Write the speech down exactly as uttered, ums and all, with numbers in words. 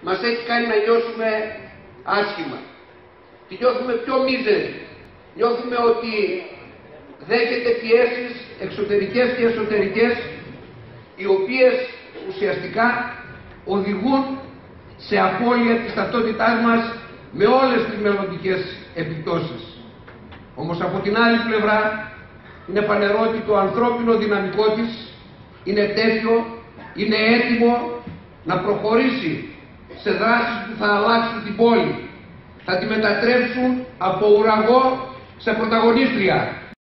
μας έχει κάνει να νιώσουμε άσχημα. Και νιώθουμε πιο μίζεροι. Νιώθουμε ότι δέχεται πιέσεις εξωτερικές και εσωτερικές, οι οποίες ουσιαστικά οδηγούν σε απώλεια της ταυτότητάς μας με όλες τις μελλοντικές επιπτώσεις. Όμως από την άλλη πλευρά είναι φανερό ότι το ανθρώπινο δυναμικό της είναι τέτοιο, είναι έτοιμο να προχωρήσει σε δράσεις που θα αλλάξουν την πόλη, θα τη μετατρέψουν από ουραγό σε πρωταγωνίστρια.